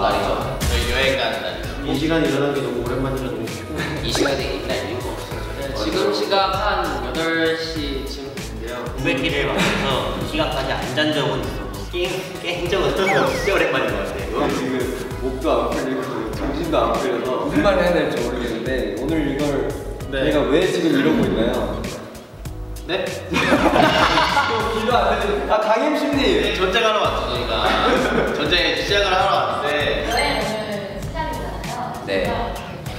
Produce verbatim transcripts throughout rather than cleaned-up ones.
날이죠. 저희 여행 가는 날이죠. 이 시간에 일어난 게 너무 오랜만이라서 이 시간에 일어날 이유가 없어요. 네, 지금 시각 한 여덟 시쯤 됐는데요. 구백 끼를 맞춰서 이 시간까지 안 잔 적은 있어도 게임, 게임 적은 진짜 오랜만인 것 같아요. 지금 목도 안 풀리고 정신도 안 풀려서 무슨 말 해야 될지 모르겠는데 오늘 이걸 네. 저희가 왜 지금 이러고 있나요? 네? 또 기도 안 되는 아 강임심님 전쟁하러 왔죠 저희가. 전쟁 시작을 하러 왔는데 여행 오늘 시작이잖아요. 네.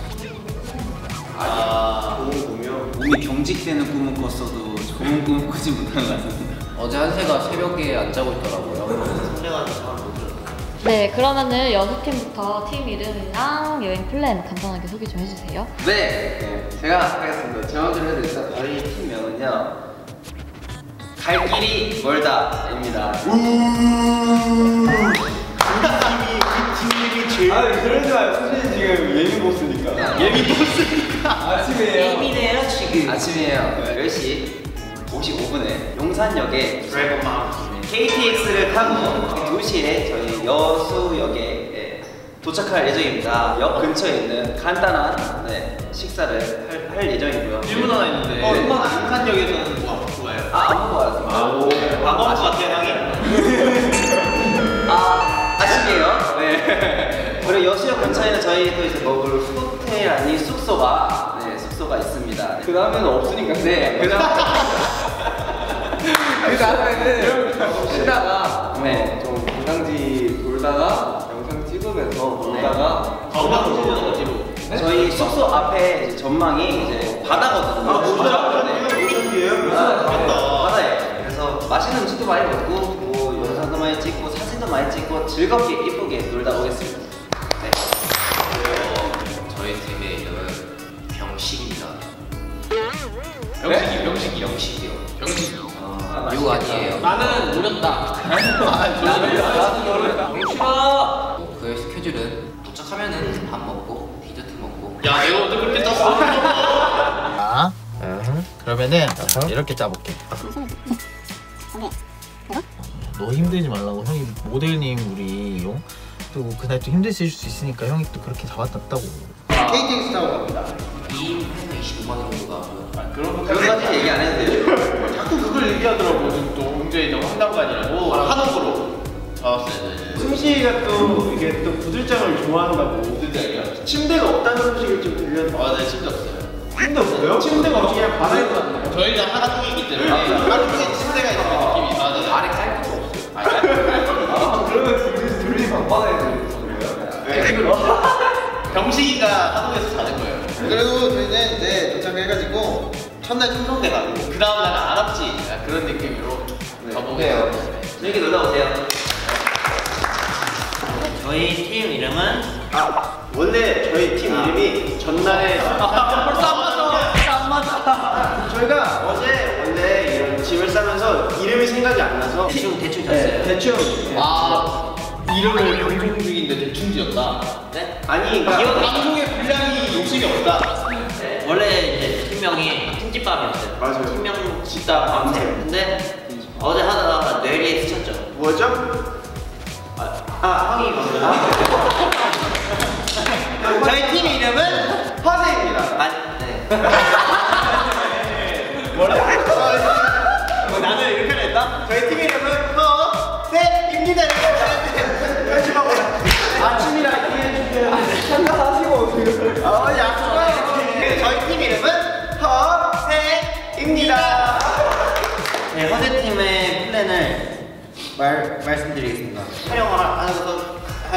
아 좋은 꿈이요? 몸이 경직되는 꿈을 꿨어도 좋은 꿈을 꾸지 못한 것 같습니다. 어제 한세가 새벽에 안 자고 있더라고요. 그래가지고 잠을 못 들었어요. 네, 그러면은 연습팀부터 팀 이름이랑 여행 플랜 간단하게 소개 좀 해주세요. 네, 네 제가 하겠습니다. 제가 먼저 해드릴게요. 저희 팀명은요 갈 길이 멀다입니다. 아 그러지 마요. 사실 지금 예비 보스니까. 예비 보스니까. 아침이에요. 게임이네요 지금. 아침이에요. 열 시 오십오 분에 용산역에 드래곤 마운틴 케이티엑스를 타고 두 시에 저희 여수역에 도착할 예정입니다. 역 근처에 있는 간단한 네, 식사를 할, 할 예정이고요. 질문 하나 있는데 어, 이건 안산역에서는 뭐 좋아해요? 아, 안 먹어 왔습니다. 아, 오. 안 먹을 것 같아요 형이. 아, 아쉽게요. 네. 그리고 여수역 근처에는 저희 또 이제 먹을 호텔 아닌 숙소가 네, 숙소가 있습니다. 그 다음에는 없으니까. 네. 그 다음. 그 다음에는 쉬다가 네, 좀 관광지 돌다가 영상 찍으면서 놀다가 관광지는 어디로? 네? 저희 숙소 앞에 이제 전망이 이제 바다거든요. 아, 진짜? 네. 오션이에요? 아, 바다예요. 그래서 맛있는 음식도 많이 먹고 뭐 영상도 많이 찍고 사진도 많이 찍고 즐겁게 이쁘게 놀다 오겠습니다. 네. 저희 팀의 이름은 병식입니다. 병식이, 병식이, 병식이요. 병식이. 아, 욕 아니에요. 나는 노렸다. 나도 놀랬다. 싫어. 그의 스케줄은 도착하면은 밥 먹고 디저트 먹고. 야 내가 어떻게 그렇게 짰어? 자, 그러면은 이렇게 짜볼게. 너 힘들지 말라고 형이 모델님 우리 용? 또 그날 또 힘드실 수 있으니까 형이 또 그렇게 잡아놨다고. 케이티엑스 타고 갑니다. 이 인 해서 이십오만 원 정도 나고요. 그런 것까지 얘기 안 해도 돼요. 자꾸 그걸 얘기하더라고. 지금 또 홍제에 황당관이라고 한옥으로 잡았어요. 승식이가 또 이게 또 부들장을 좋아한다고. 부들장이요? 침대가 없다는 소식을 좀 들렸는데. 아, 네, 침대 없어요. 침대 없어요? 침대가 없이 그냥 바다에서 잤나요? 저희가 하나통이기 때문에 하나통에 침대가 있는 느낌이 아, 네. 아래 깔 것도 없어요. 아, 네. 아, 그러면 둘이, 둘이 방바다에 있는 거예요? 병식이가 하동에서 자는 거예요. 그리고 저희는 이제 도착해가지고 첫날 충성대 가고 그 다음 날은 안 왔지. 그런 느낌으로 가보게요. 재밌게 놀다 오세요. 저희 팀 이름은 아 원래 저희 팀 이름이 전날에 벌써 안 맞아. 벌써 안 맞아. 저희가 어제 원래 이런 집을 싸면서 이름이 생각이 안 나서 대충 대충 네, 잤어요. 대충 아, 이름을 방송 중인데 대충 지었다. 네? 아니 기억 그러니까 방송에 분량이 욕심이 없다. 원래 이제 팀명이 팀집밥이었어요. 맞아요. 팀명 집밥 밤새. 근데 어제 하다가 뇌리에 스쳤죠. 뭐죠? 아, 아 형이 먼저. 저희 팀 이름은 허세입니다. 아, 네. 뭐라고? 어, 나는 이렇게 냈다? 저희 팀 이름은 허세입니다. 아침이라 이해해주세요. 한가하시고 지금. 어, 약속하요. 저희 팀 이름은 허세입니다. 네, 허세팀의 플랜을 말, 말씀드리겠습니다. 촬영을 하면서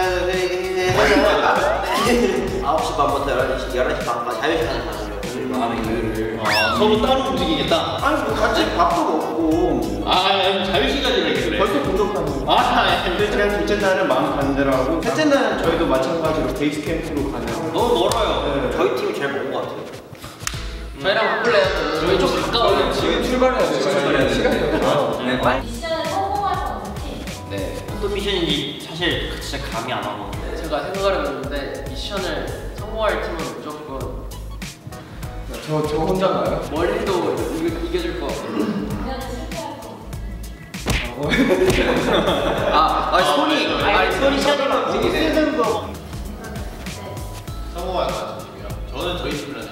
아홉 시 반부터 열한 시, 열한 시 반까지 자유시간을 가지려고 오늘 마음의 여유를. 아, 서로 따로 움직이겠다. 아니 뭐 같이 밥도 먹고 아, 자유시간이라 그래. 벌써 부족하고. 아, 근데 그냥 둘째 날은 마음 가는 대로 하고 셋째 날은 저희도 마찬가지로 베이스 캠프로 가는. 너무 멀어요. 네. 저희 팀이 제일 먼 것 같아요. 저희랑 바꿀래요? 저희 좀 가까워요. 지금 출발해야 돼요. 출발해야 돼요. 시간이 없어요. 네, 빨리. 미션을 성공할 수 없는 팀. 네. 어떤 미션인지 사실 진짜 감이 안 와서. 제가 생각을 해봤는데 미션을 성공할 팀은 무조건 저, 저 혼자인가요? 뭘 해도 이겨, 이겨줄 것 같아요. 그녀는 실패할 수 없는. 아, 아니 손이 아니 손이 셔도가 움직이네. 쓰는 거. 성공할 것 같은 팀이요. 저는 저희 팀이라는.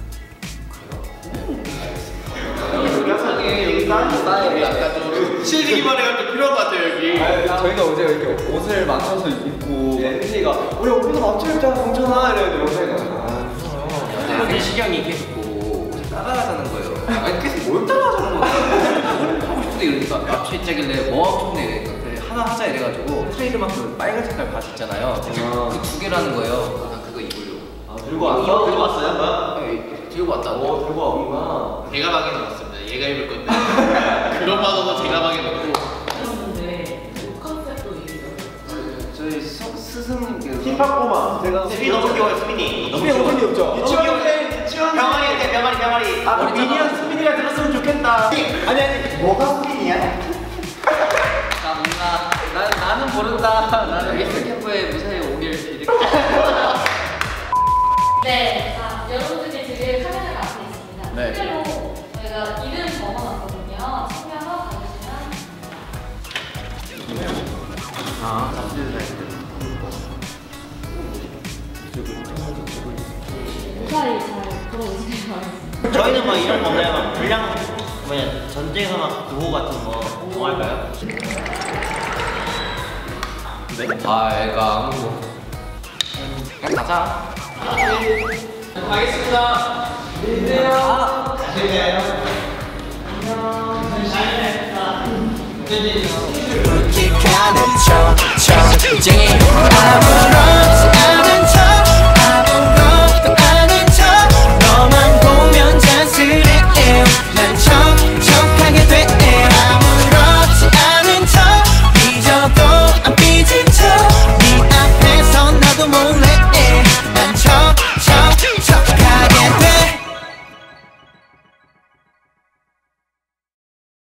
여기 여기 쌓인 쌓여. 약간 좀 실기만 해가지고 필요한 것 같아요 여기. 저희가 어제 이렇게 옷을 맞춰서 입고 엠씨가 우리 옷에서 맞춰 입잖아 동천아 이러는데 영상이 근데 현식이 형이 계속 보고 따라하자는 거예요. 아니 계속 뭘 따라하자는 거야. 뭘 하고 싶은데 이러니까 앞에 있자길래 뭐 하고 싶은데 이러니까 그래 하나 하자 이래가지고 트레이드마크 빨간 색깔 바지 있잖아요. 그 두 개라는 거예요. 난 그거 입으려고. 들고 왔어? 들고 왔어요? 네, 들고 왔다고. 오 들고 왔구나. 제 가방에 넣었습니다. 얘가 입을 건데. 그런 마저도 제 가방에 넣고. 저희 스- 스승님께서 힙합 꼬마. 제가 수빈이 너무 귀여워요, 수빈이. 너무 수빈이 너무 귀엽죠? 너무 귀여워요. 병아리 어때, 병아리, 병아리. 아, 그 미니언 수빈이가 들었으면 좋겠다. 아니 아니 뭐가 수빈이야? 나 뭔가 나, 나는 모른다. 나는 에이스 캠프에 무사히 오길 빌게. 네, 자, 여러분들이 지금 카메라가 앞에 있습니다. 네. 그대로 저희가 이름 적어놨거든요. 측면서 가주시면 무사히 잘 돌아오시길 바라겠습니다. 저희는 막 이런 거 없나요? 막 불량, 뭐냐, 전쟁에서 막 구호 같은 거, 뭐 할까요? 발광. 그냥 가자. 가겠습니다. 가는 척, 척, 이제 아무런